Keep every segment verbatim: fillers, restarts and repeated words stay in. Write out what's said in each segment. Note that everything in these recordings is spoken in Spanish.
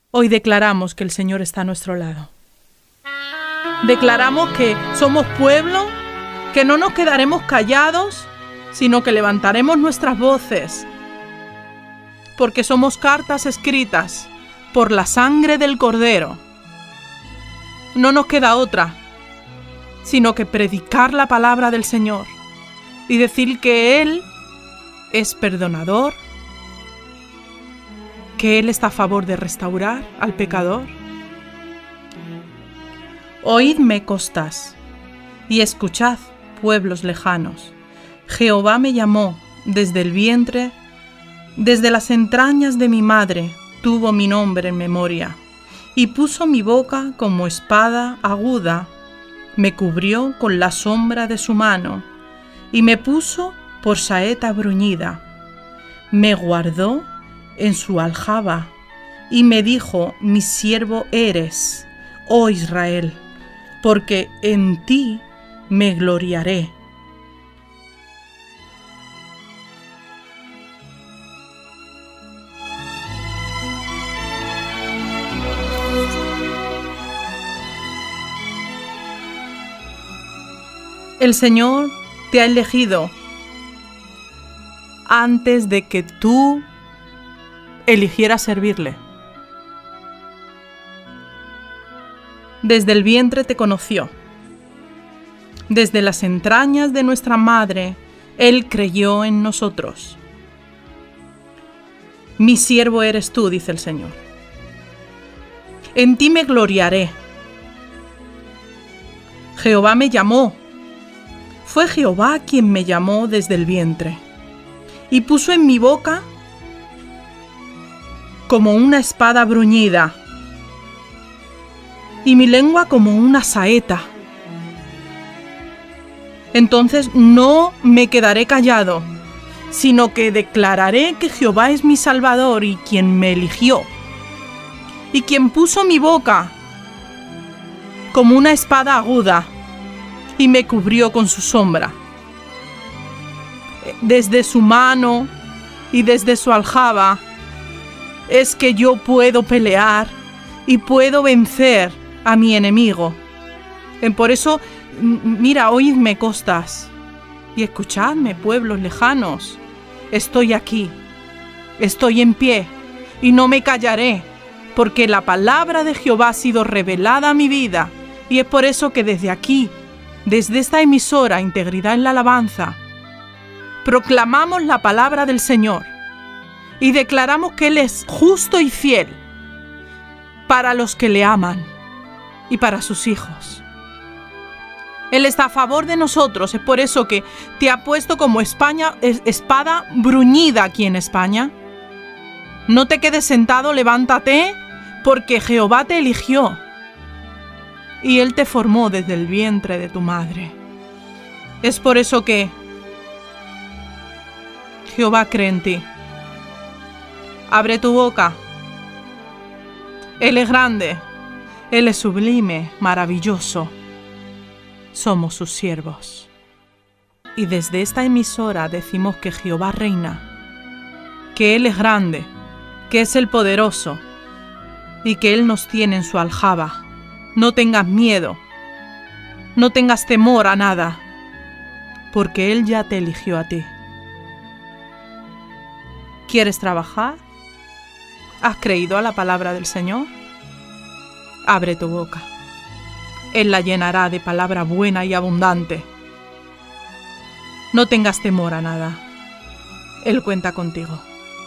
Hoy declaramos que el Señor está a nuestro lado. Declaramos que somos pueblo, que no nos quedaremos callados, sino que levantaremos nuestras voces, porque somos cartas escritas por la sangre del Cordero. No nos queda otra, sino que predicar la palabra del Señor y decir que Él es perdonador, que Él está a favor de restaurar al pecador. Oídme, costas, y escuchad, pueblos lejanos. Jehová me llamó desde el vientre, desde las entrañas de mi madre tuvo mi nombre en memoria, y puso mi boca como espada aguda, me cubrió con la sombra de su mano, y me puso por saeta bruñida, me guardó en su aljaba, y me dijo, mi siervo eres, oh Israel, porque en ti me gloriaré. El Señor te ha elegido antes de que tú eligieras servirle. Desde el vientre te conoció. Desde las entrañas de nuestra madre, Él creyó en nosotros. Mi siervo eres tú, dice el Señor. En ti me gloriaré. Jehová me llamó. Fue Jehová quien me llamó desde el vientre y puso en mi boca como una espada bruñida y mi lengua como una saeta. Entonces no me quedaré callado, sino que declararé que Jehová es mi Salvador y quien me eligió, y quien puso mi boca como una espada aguda y me cubrió con su sombra. Desde su mano y desde su aljaba es que yo puedo pelear y puedo vencer a mi enemigo. Por eso, mira, oídme, costas, y escuchadme, pueblos lejanos. Estoy aquí, estoy en pie, y no me callaré, porque la palabra de Jehová ha sido revelada a mi vida, y es por eso que desde aquí, desde esta emisora Integridad en la Alabanza, proclamamos la palabra del Señor y declaramos que Él es justo y fiel para los que le aman y para sus hijos. Él está a favor de nosotros, es por eso que te ha puesto como España, espada bruñida aquí en España. No te quedes sentado, levántate, porque Jehová te eligió. Y Él te formó desde el vientre de tu madre. Es por eso que Jehová cree en ti. Abre tu boca. Él es grande, Él es sublime, maravilloso. Somos sus siervos. Y desde esta emisora decimos que Jehová reina, que Él es grande, que es el poderoso y que Él nos tiene en su aljaba. No tengas miedo, no tengas temor a nada, porque Él ya te eligió a ti. ¿Quieres trabajar? ¿Has creído a la palabra del Señor? Abre tu boca. Él la llenará de palabra buena y abundante. No tengas temor a nada. Él cuenta contigo.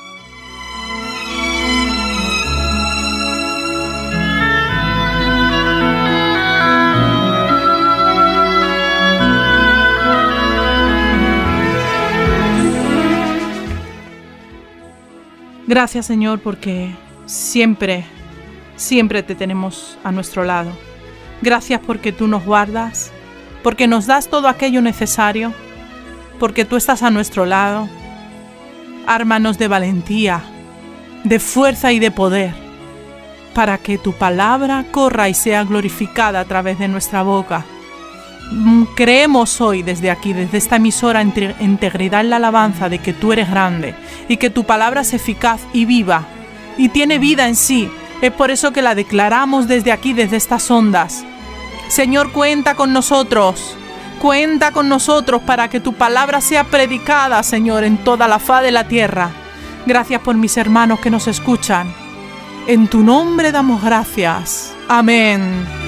Gracias, Señor, porque siempre, siempre te tenemos a nuestro lado. Gracias porque tú nos guardas, porque nos das todo aquello necesario, porque tú estás a nuestro lado. Ármanos de valentía, de fuerza y de poder, para que tu palabra corra y sea glorificada a través de nuestra boca. Creemos hoy desde aquí, desde esta emisora Integridad en la Alabanza, de que tú eres grande y que tu palabra es eficaz y viva y tiene vida en sí Es por eso que la declaramos desde aquí, desde estas ondas. Señor, cuenta con nosotros. Cuenta con nosotros para que tu palabra sea predicada, Señor, en toda la faz de la tierra. Gracias por mis hermanos que nos escuchan. En tu nombre damos gracias. Amén.